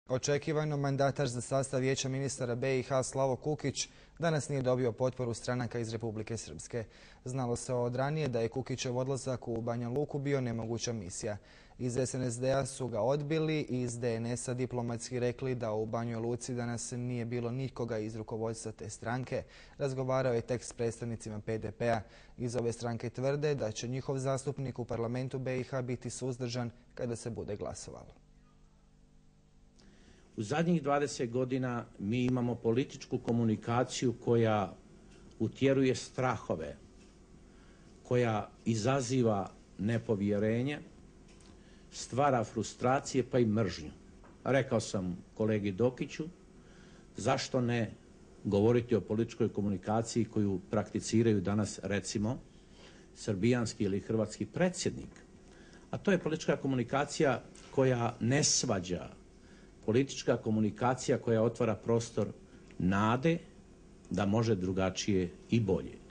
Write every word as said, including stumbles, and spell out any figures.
Očekivano mandatar za sastav Vijeća ministara B i H Slavo Kukić danas nije dobio potporu stranaka iz Republike Srpske. Znalo se od ranije da je Kukićev odlazak u Banja Luku bio nemoguća misija. Iz S N S D-a su ga odbili i iz D N S-a diplomatski rekli da u Banjoj Luci danas nije bilo nikoga iz rukovodstva te stranke. Razgovarao je tek s predstavnicima P D P-a. Iz ove stranke tvrde da će njihov zastupnik u parlamentu B i H biti suzdržan kada se bude glasovalo. U zadnjih dvadeset godina mi imamo političku komunikaciju koja utjeruje strahove, koja izaziva nepovjerenje, stvara frustracije pa i mržnju. Rekao sam kolegi Dokiću, zašto ne govoriti o političkoj komunikaciji koju prakticiraju danas, recimo, srbijanski ili hrvatski predsjednik. A to je politička komunikacija koja ne svađa, politička komunikacija koja otvara prostor nade da može drugačije i bolje.